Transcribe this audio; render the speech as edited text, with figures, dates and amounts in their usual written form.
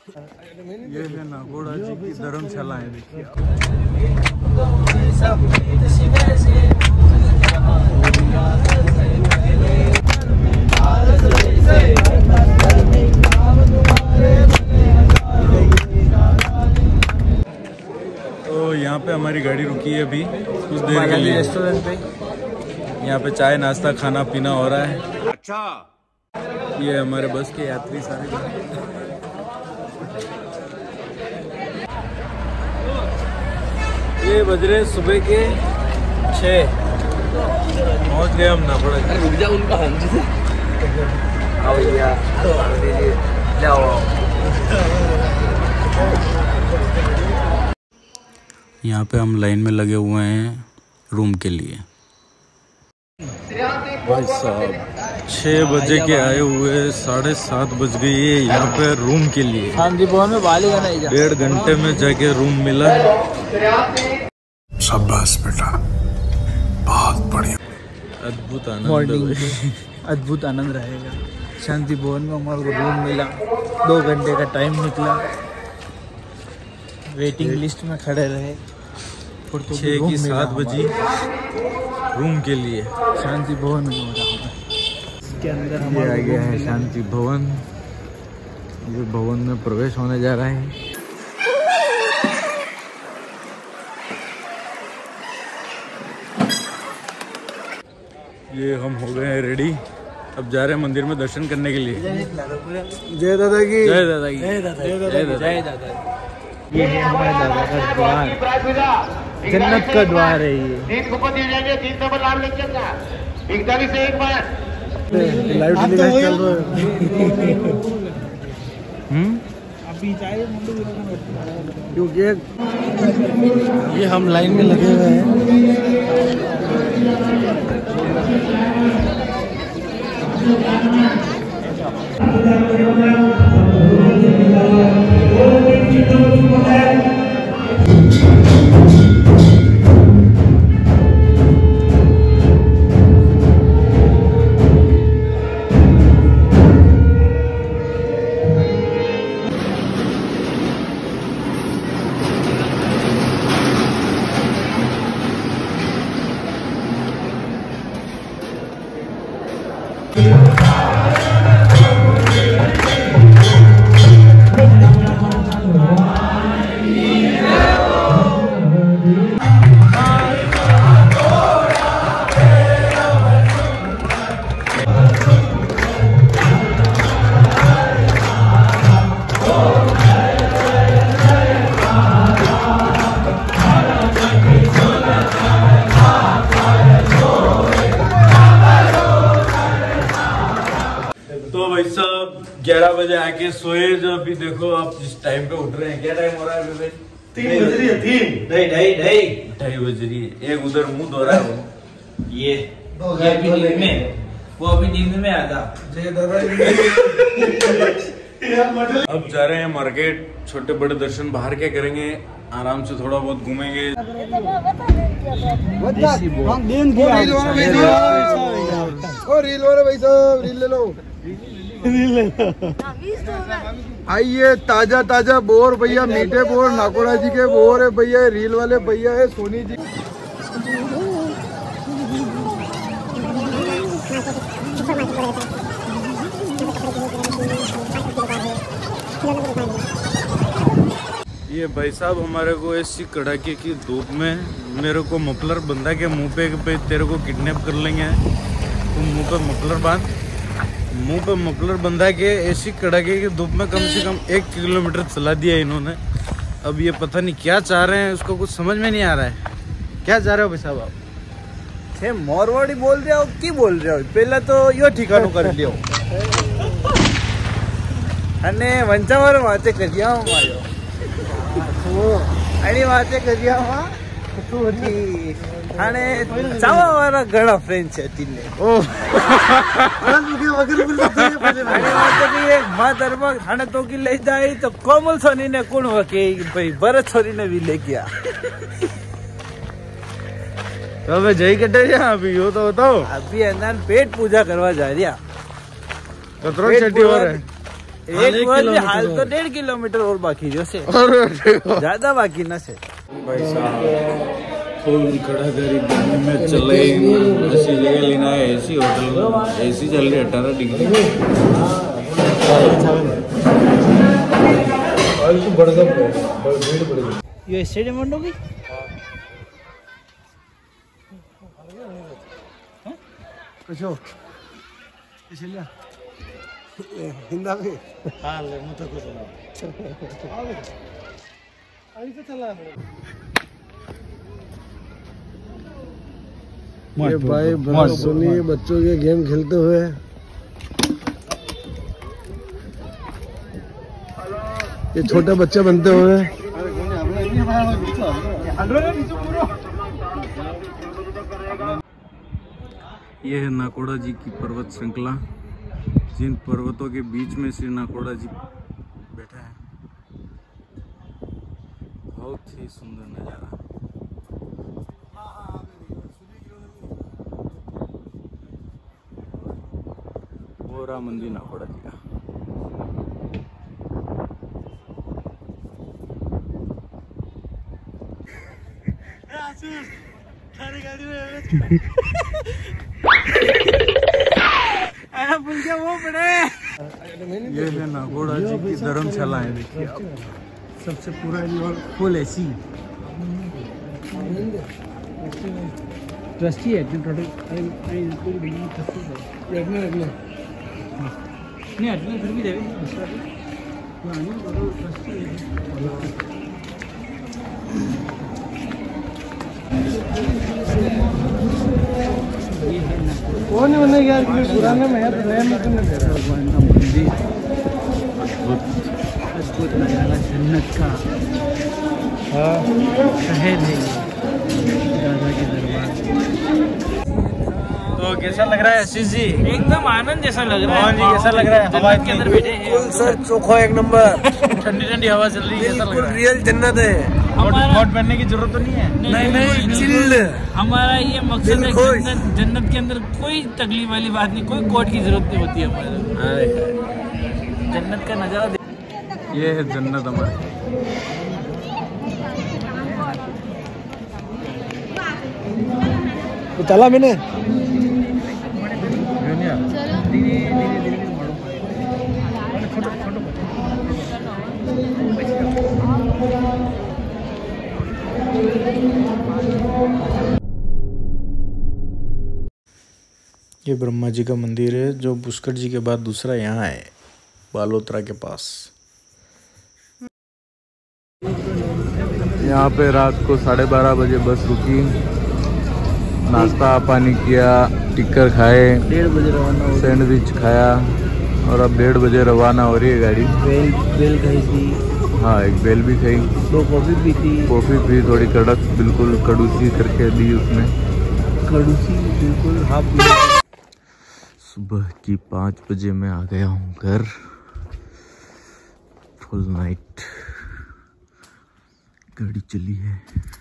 ये है नागोड़ा जी की धर्मशाला है, देखिए। तो यहाँ पे हमारी गाड़ी रुकी है अभी कुछ देर के लिए रेस्टोरेंट पे। यहाँ पे चाय नाश्ता खाना पीना हो रहा है। अच्छा, ये हमारे बस के यात्री सारे। ये बज रहे सुबह के 6। पहुँच गए हम नागोड़ा। रुक जा, उनका यहाँ पे हम लाइन में लगे हुए हैं रूम के लिए। भाई साहब 6 बजे के आए हुए 7:30 बज गई है यहाँ पे रूम के लिए। शांति भवन में 1.5 घंटे में जाके रूम मिला। शाबाश बेटा, बहुत बढ़िया। अद्भुत आनंद, अद्भुत आनंद रहेगा। शांति भवन में हमारे को रूम मिला, 2 घंटे का टाइम निकला, वेटिंग लिस्ट में खड़े रहे। 6 की 7 बजी रूम के लिए शांति भवन में हो रहा है। इसके अंदर ये आ गया है शांति भवन। ये भवन में प्रवेश होने जा रहा है। ये हम हो गए हैं रेडी, अब जा रहे हैं मंदिर में दर्शन करने के लिए। जय दादा की, जय दादा की, जय दादा, जय दादा। ये है हमारे दादा का द्वार, जन्नत का द्वार है ये। 3 कूपन दिए जाएंगे, 3 नंबर लाभ लेके जा। 41 से 1 बार लाइव टेलीकास्ट चल रहा है। अभी चाहिए क्योंकि ये हम लाइन में लगे हुए हैं। तो भाई साहब 11 बजे आके सोए जो, अभी देखो आप जिस टाइम पे उठ रहे हैं। क्या टाइम हो रहा है अभी? 3 बज रही है। 2:30 बज रही है। एक उधर मुंह धो रहा है वो। ये अभी नींद में, वो अभी नींद में आता। अब जा रहे हैं मार्केट, छोटे बड़े दर्शन बाहर के करेंगे, आराम से थोड़ा बहुत घूमेंगे। रील ले लो। आइए, ताजा ताजा बोर भैया, मीठे बोर, नागोड़ा जी के बोर है भैया। रील वाले भैया है सोनी जी। ये भाई साहब हमारे को ऐसी कड़ाके की धूप में मेरे को मफलर बंधा के मुंह पे तेरे को किडनैप कर लेंगे, तुम मुंह पे मफलर बांध। मुंह पे मफलर बंधा के ऐसी कड़ाके की धूप में कम से कम 1 किलोमीटर चला दिया इन्होंने। अब ये पता नहीं क्या चाह रहे हैं, उसको कुछ समझ में नहीं आ रहा है। क्या चाह रहे हो भाई साहब आप? मोरवाड़ी बोल रहे हो की बोल रहे हो? पहले तो यो ठिकानो कर लियो અને વંચાવાર વાતે કર્યા માયો આની વાતે કર્યા માં અને ચાવા વાળા ઘણા ફ્રેન્ડ છે તીને ઓ વગર દરબાર ખાને તો કી લઈ જાય તો કોમલ સોની ને કોણ વકે ભાઈ ભરત સોની ने भी ले गया। तो अबे जय कटे अभी यो तो बताओ। अभी अंदर पेट पूजा करवा जा रहा। कतरो छठी हो रहा है? एक हाल तो 1.5 किलोमीटर और बाकी जो से ज्यादा बाकी ना से भाई साहब फुल खड़ा करी गर्मी में चले ऐसी जगह लेना है। एसी होटल में एसी चल रही 18 डिग्री। ये स्टेडियम बंद हो गई। कुछो इसलिए हिंदा में हां ले मुझे कुछ ना ऐसे चला ये भाई सुनिए बच्चों के गेम खेलते हुए ये छोटे बच्चे बनते हुए ये है नाकोड़ा जी की पर्वत श्रृंखला, जिन पर्वतों के बीच में श्री नाकोड़ा जी बैठा है। बहुत ही सुंदर नज़ारा। वो रहा मंदिर नाकोड़ा जी का। ये है नाकोड़ा जी की धर्मशाला है। देखिए आप सबसे पूरा फुल एसी ट्रस्टी है नहीं अटल फिर भी देवे कौन है यार पुराने में है नया में तो नहीं दे रहा भगवान का मंदिर। अद्भुत नजारा जन्नत का शहर है दादा के दरबार। तो कैसा लग रहा है आशीष जी? एकदम आनंद जैसा लग रहा है। जी कैसा लग रहा है? हवा के अंदर बैठे हैं सर चोखो एक नंबर ठंडी ठंडी हवा चल रही है। कैसा लग रहा है? रियल जन्नत है। कोट पहनने की जरूरत तो नहीं है? नहीं चिल्ड। हमारा ये मकसद है जन्नत के अंदर कोई तकलीफ वाली बात नहीं, कोई कोट की जरूरत नहीं होती है हमारे। जन्नत का नजारा ये है जन्नत हमारी। चला मैंने ये ब्रह्मा जी का मंदिर है जो पुष्कर जी के बाद दूसरा यहाँ है, बालोतरा के पास। यहाँ पे रात को 12:30 बजे बस रुकी, नाश्ता पानी किया, टिक्कर खाए, 1:30 बजे रवाना हो, सैंडविच खाया और अब 1:30 बजे रवाना हो रही है गाड़ी। बेल खाई थी। हाँ एक बेल भी खाई, 2 कॉफी पी थी। कॉफ़ी भी थोड़ी कड़क बिल्कुल कड़ूसी करके दी उसने, कड़ूसी बिल्कुल हाफ। सुबह की 5 बजे मैं आ गया हूँ घर। फुल नाइट गाड़ी चली है।